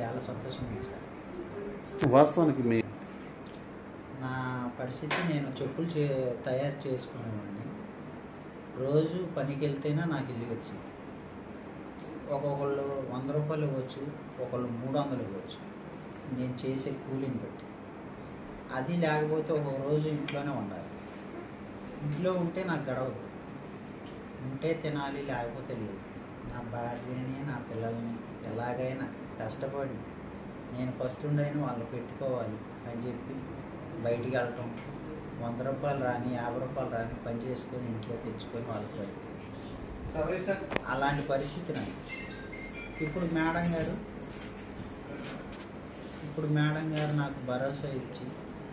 చాలా సంతోషంగా ఉంది సార్. వాస్తవానికి మీ నా పరిస్థితి నేను చెప్పులు తయారు చేసుకునేవాడిని. రోజు పనికి వెళ్తేనే నాకు ఇల్లు వచ్చింది. ఒక్కొక్కళ్ళు 100 రూపాయలు ఇవ్వచ్చు, ఒకళ్ళు 300 ఇవ్వచ్చు, నేను చేసే కూలీని బట్టి. అది లేకపోతే ఒక రోజు ఇంట్లోనే ఉండాలి. ఇంట్లో ఉంటే నాకు గడవదు. ఉంటే తినాలి, లేకపోతే లేదు. నా భార్యని నా పిల్లల్ని ఎలాగైనా కష్టపడి నేను ఫస్ట్ ఉండైనా వాళ్ళు పెట్టుకోవాలి అని చెప్పి బయటికి వెళ్ళటం, 100 రూపాయలు రాని 50 రూపాయలు రాని పని చేసుకొని ఇంట్లో తెచ్చుకొని వాళ్ళకి పడి అలాంటి పరిస్థితి నాకు. ఇప్పుడు మేడం గారు నాకు భరోసా ఇచ్చి,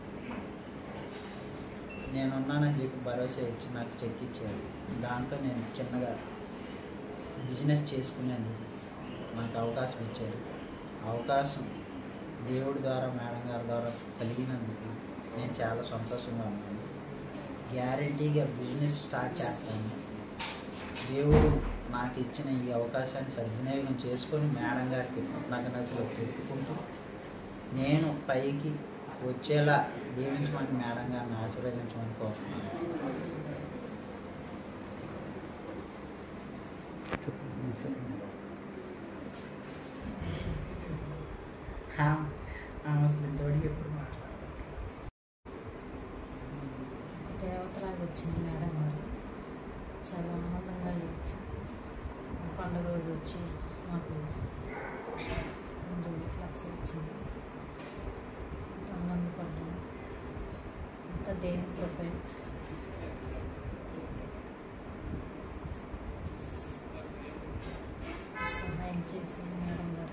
నేనున్నానని చెప్పి భరోసా ఇచ్చి నాకు చెక్ ఇచ్చారు. దాంతో నేను చిన్నగా బిజినెస్ చేసుకునేందుకు నాకు అవకాశం ఇచ్చారు. అవకాశం దేవుడి ద్వారా మేడం గారి ద్వారా కలిగినందుకు నేను చాలా సంతోషంగా ఉన్నాను. గ్యారంటీగా బిజినెస్ స్టార్ట్ చేస్తాను. దేవుడు నాకు ఇచ్చిన ఈ అవకాశాన్ని సద్వినియోగం చేసుకొని మేడం గారికి కృతజ్ఞతలు పెట్టుకుంటూ నేను పైకి వచ్చేలా దీవించమని మేడం గారిని ఆశీర్వదించమని కోరుతున్నాను. అసలు ఇంతవరకు ఎప్పుడు మాట్లాడాలి. దేవతలాగా వచ్చింది మేడం గారు. చాలా ఆనందంగా వచ్చింది. పండుగ రోజు వచ్చి మాకు 2 లక్షలు వచ్చింది. ఆనందపడ్డాను. అంతా దేవుని కృప. సహాయం చేసింది మేడం గారు.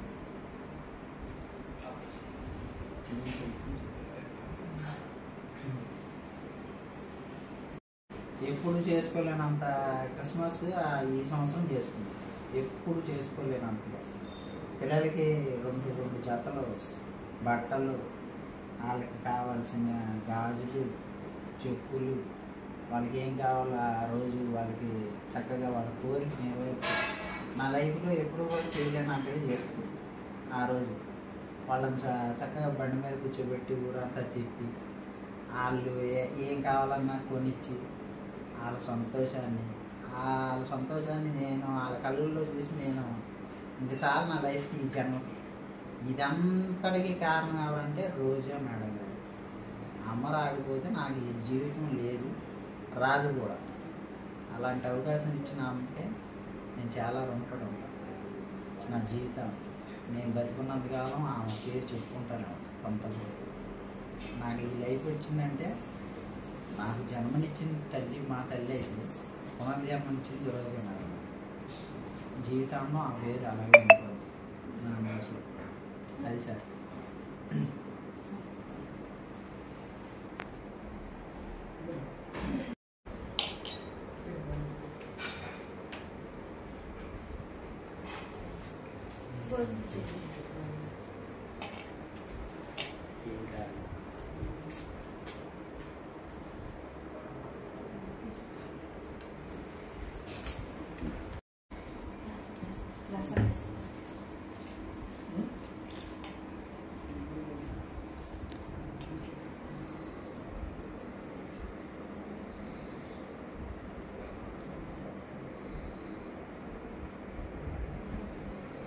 ఎప్పుడు చేసుకోలేనంత క్రిస్మస్ ఈ సంవత్సరం చేసుకున్నాం. ఎప్పుడు చేసుకోలేనంతలో పిల్లలకి 2 జతలు బట్టలు, వాళ్ళకి కావాల్సిన గాజులు, చెప్పులు, వాళ్ళకి ఏం కావాలో ఆ రోజు వాళ్ళకి చక్కగా వాళ్ళ కోరిక నెరవేర్చి నా లైఫ్లో ఎప్పుడు కూడా చేయలేనంతగా చేసుకున్నాను. ఆ రోజు వాళ్ళని చక్కగా బండి మీద కూర్చోబెట్టి ఊరంతా తిప్పి వాళ్ళు ఏం కావాలన్నా కొనిచ్చి వాళ్ళ సంతోషాన్ని నేను వాళ్ళ కళ్ళల్లో చూసి నేను ఇంకా చాలా నా లైఫ్కి ఈ జన్మకి ఇదంతటికి కారణం ఎవరంటే రోజా మేడం గారు. అమ్మ రాకపోతే నాకు ఈ జీవితం లేదు, రాదు కూడా. అలాంటి అవకాశం ఇచ్చిన ఆమెకే నేను చాలా రుణపడి ఉంటాను. నా జీవితం నేను బతుకున్నంతకాలం ఆమె పేరు చెప్పుకుంటాను కంపల్సరీ. నాకు ఈ లైఫ్ వచ్చిందంటే నాకు జన్మనిచ్చింది తల్లి, మా తల్లి అయితే పునర్జన్మనిచ్చింది రోజే మేడం. జీవితంలో ఆ పేరు అలాగే ఉంటుంది నా మనసులో. అది సార్. ఇంకా